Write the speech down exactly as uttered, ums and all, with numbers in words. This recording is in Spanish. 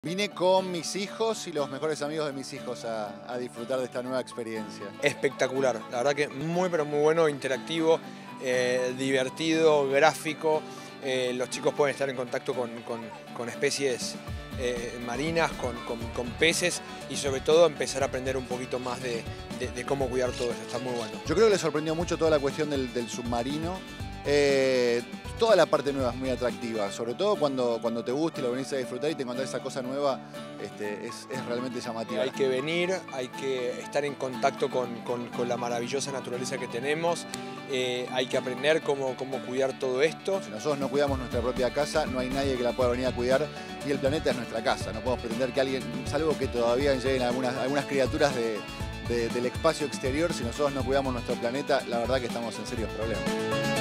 Vine con mis hijos y los mejores amigos de mis hijos a, a disfrutar de esta nueva experiencia. Espectacular, la verdad que muy pero muy bueno, interactivo, eh, divertido, gráfico. Eh, los chicos pueden estar en contacto con, con, con especies eh, marinas, con, con, con peces y sobre todo empezar a aprender un poquito más de, de, de cómo cuidar todo eso, está muy bueno. Yo creo que les sorprendió mucho toda la cuestión del, del submarino. Eh, toda la parte nueva es muy atractiva, sobre todo cuando, cuando te gusta y lo venís a disfrutar y te encontrás esa cosa nueva, este, es, es realmente llamativa. Hay que venir, hay que estar en contacto con, con, con la maravillosa naturaleza que tenemos, eh, hay que aprender cómo, cómo cuidar todo esto. Si nosotros no cuidamos nuestra propia casa, no hay nadie que la pueda venir a cuidar y el planeta es nuestra casa. No podemos pretender que alguien, salvo que todavía lleguen algunas, algunas criaturas de, de, del espacio exterior, si nosotros no cuidamos nuestro planeta, la verdad que estamos en serios problemas.